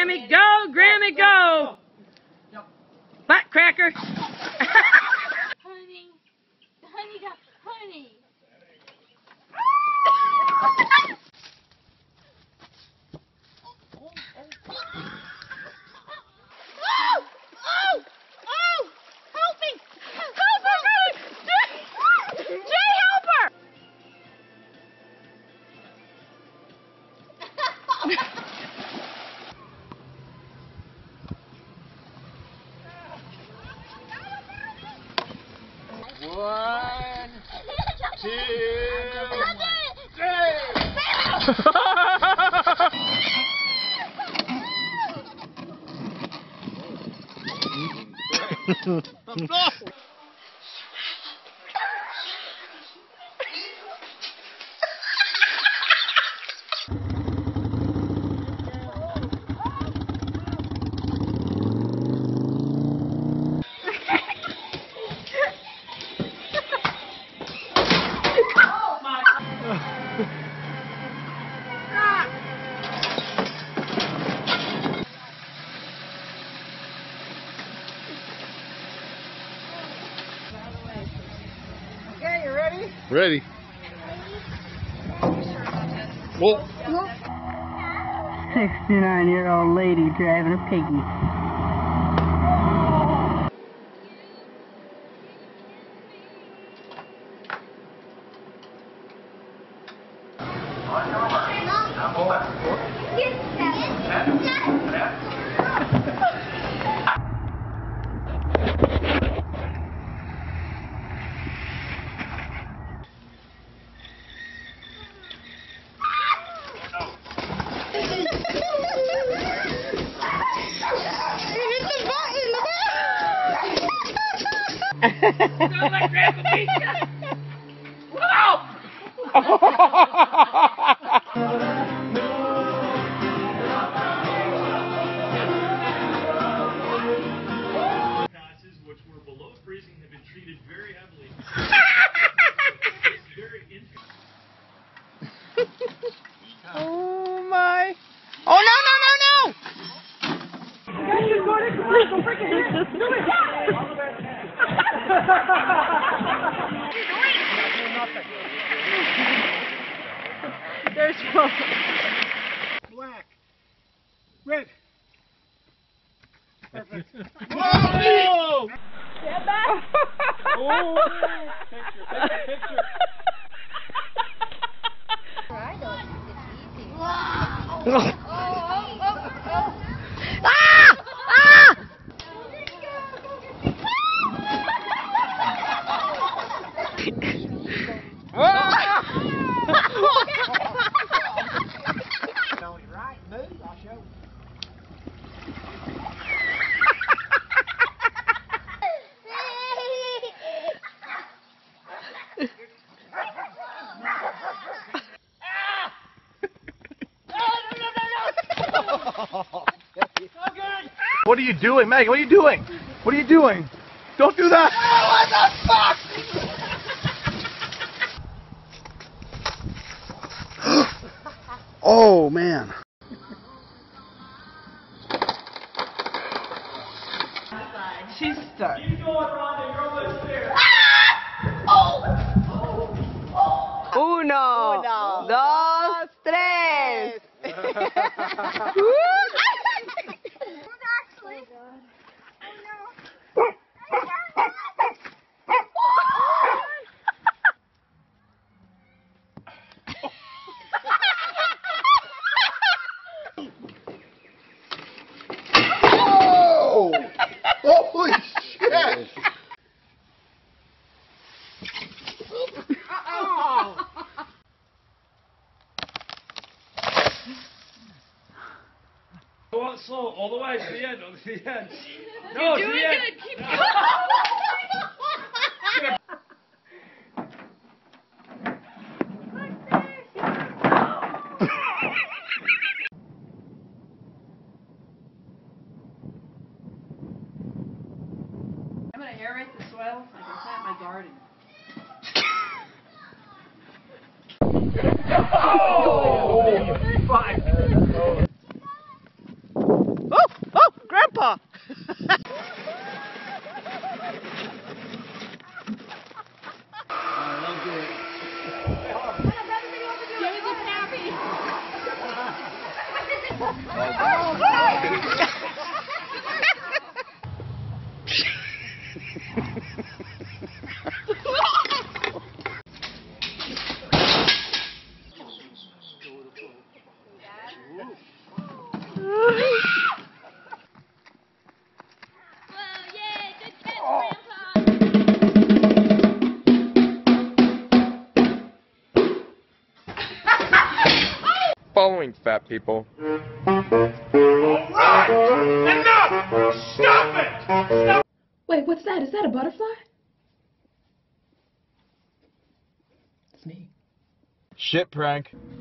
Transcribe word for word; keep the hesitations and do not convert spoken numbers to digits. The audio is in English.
Grammy, go, Grammy, go! Butt cracker. Honey, honey got honey. One, two, three. Okay, you ready? Ready. Whoa. sixty-nine-year-old lady driving a piggy. Sound like Grandpa Pizza! Whoa! Passes which were below freezing have been treated very heavily. It's very interesting. Oh my! Oh no no no no! Guys, you're going into commercial freaking hit! Do it! There's one. Black, red. Perfect. Whoa! Stand back! Oh! Picture, picture, picture. Right, move, I'll show you. What are you doing, Megan? What are you doing? What are you doing? Don't do that! Oh, what the fuck? Oh man. She's stuck. You go on, Rhonda, you're almost there. Uno, Uno, dos, tres. Oh! Holy shit! Go out slow, all the way to the end, to the end. No, You're to doing the end. good. Keep No. going. I'm going to aerate the soil so I can plant my garden. Oh! Five. following, fat people. Alright! Enough! Stop it! Stop! Wait, what's that? Is that a butterfly? It's me. Shit prank.